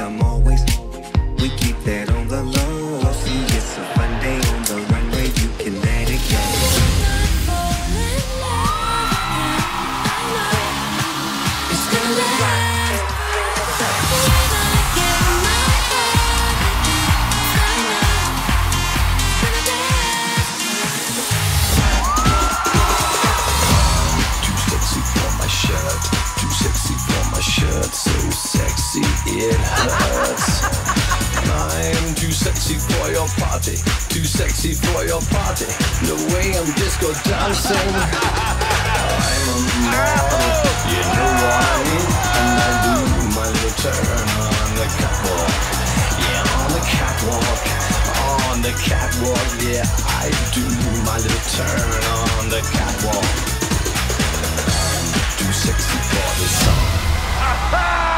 I'm always. We keep that on the low. See, it's a fun day on the runway. You can let it go. It's gonna last. Too sexy for my shirt. Too sexy for my shirt. So sexy it hurts. I'm too sexy for your party. Too sexy for your party. No way I'm disco dancing. I'm a model, you know what I mean. And I do my little turn on the catwalk. Yeah, on the catwalk. On the catwalk, yeah, I do my little turn on the catwalk. I'm too sexy for this song.